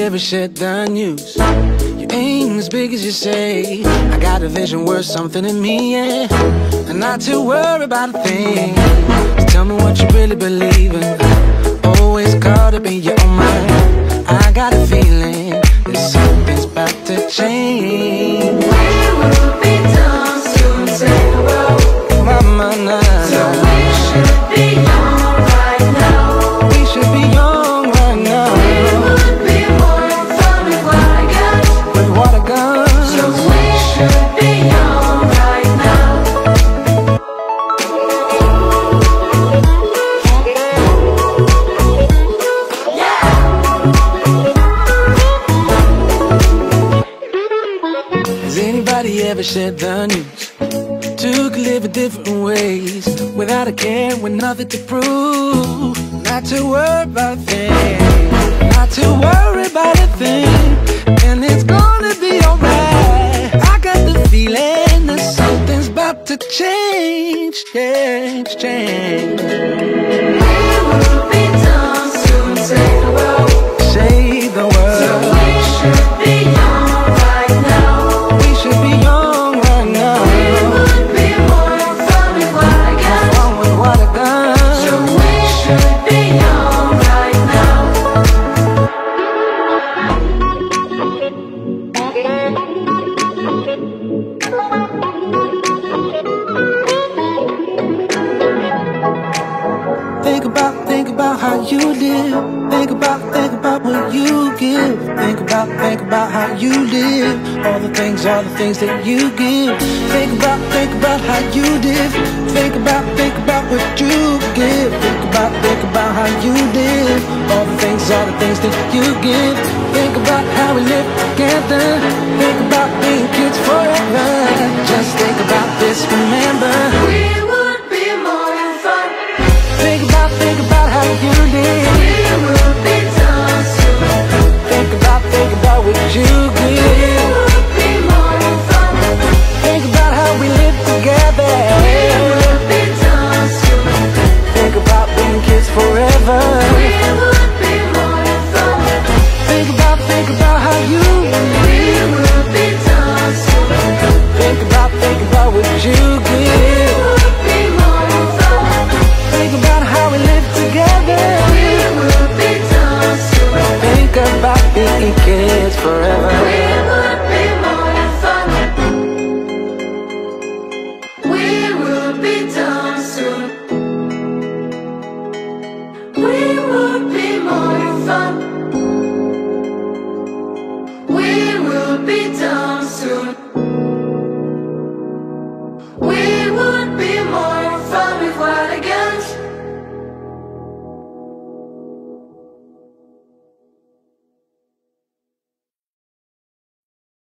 ever shared the news? You ain't as big as you say. I got a vision worth something in me, yeah. And not to worry about a thing. Just tell me what you really believe in. Always caught up in your own mind. I got a feeling that something's about to change. We will be done soon, say the world. Mama, nah. So we should be young right now. We should be young right now. We would be more fun with waterguns. With waterguns. So we should be young right now. Has anybody ever shared the news? Two could live in different ways, without a care, with nothing to prove. Not to worry about a thing, not to worry about a thing. And it's gonna be alright. I got the feeling that something's about to change, change, change. We will be done soon, say the world. Save the world. So we should be young right now. We should be young right now. We would be more fun with waterguns. Fun with waterguns. So we should be young right now. Think about how you live. Think about what you give. Think about how you live. All the things that you give. Think about how you live. Think about what you give. Think about how you live. All the things that you give. Think about how we live together. Think about being kids forever. Just think about this, remember. We would be more than fun. Think about how you live. We will be done soon. Think about what you We give. would be more than fun. Think about how we live together. We will be done soon. Think about being kids forever. We would be more than fun. Think about how you We live. will be done soon. Think about what you We give. would be more than fun. Think about how we live together. We will be done soon. Think about being kids forever. We would be more than fun. We will be done soon. We would be more than fun. We will be done soon.